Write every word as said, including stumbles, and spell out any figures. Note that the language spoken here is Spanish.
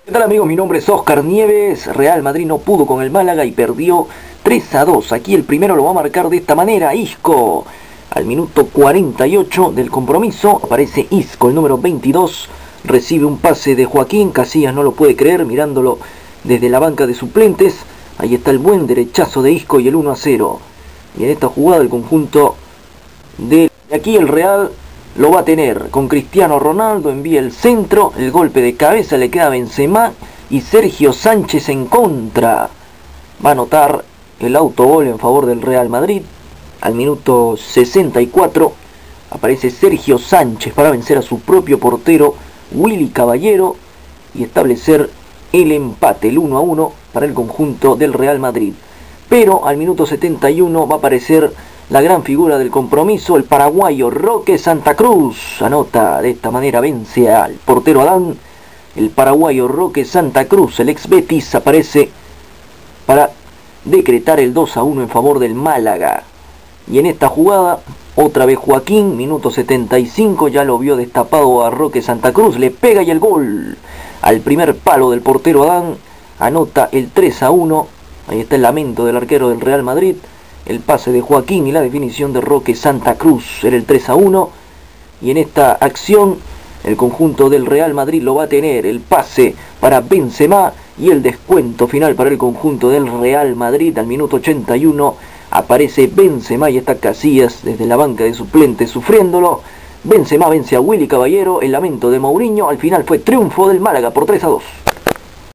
¿Qué tal, amigos? Mi nombre es Oscar Nieves. Real Madrid no pudo con el Málaga y perdió tres a dos. Aquí el primero lo va a marcar de esta manera, Isco. Al minuto cuarenta y ocho del compromiso aparece Isco, el número veintidós. Recibe un pase de Joaquín. Casillas no lo puede creer mirándolo desde la banca de suplentes. Ahí está el buen derechazo de Isco y el uno a cero. Y en esta jugada el conjunto de aquí el Real lo va a tener con Cristiano Ronaldo, envía el centro, el golpe de cabeza le queda a Benzema y Sergio Sánchez en contra. Va a anotar el autogol en favor del Real Madrid. Al minuto sesenta y cuatro aparece Sergio Sánchez para vencer a su propio portero Willy Caballero y establecer el empate, el uno a uno para el conjunto del Real Madrid. Pero al minuto setenta y uno va a aparecer la gran figura del compromiso, el paraguayo Roque Santa Cruz. Anota de esta manera, vence al portero Adán. El paraguayo Roque Santa Cruz, el ex Betis, aparece para decretar el dos a uno en favor del Málaga. Y en esta jugada, otra vez Joaquín, minuto setenta y cinco, ya lo vio destapado a Roque Santa Cruz, le pega y el gol al primer palo del portero Adán. Anota el tres a uno. Ahí está el lamento del arquero del Real Madrid. El pase de Joaquín y la definición de Roque Santa Cruz. Era el tres a uno. Y en esta acción el conjunto del Real Madrid lo va a tener. El pase para Benzema y el descuento final para el conjunto del Real Madrid. Al minuto ochenta y uno aparece Benzema y está Casillas desde la banca de suplentes sufriéndolo. Benzema vence a Willy Caballero. El lamento de Mourinho. Al final fue triunfo del Málaga por tres a dos.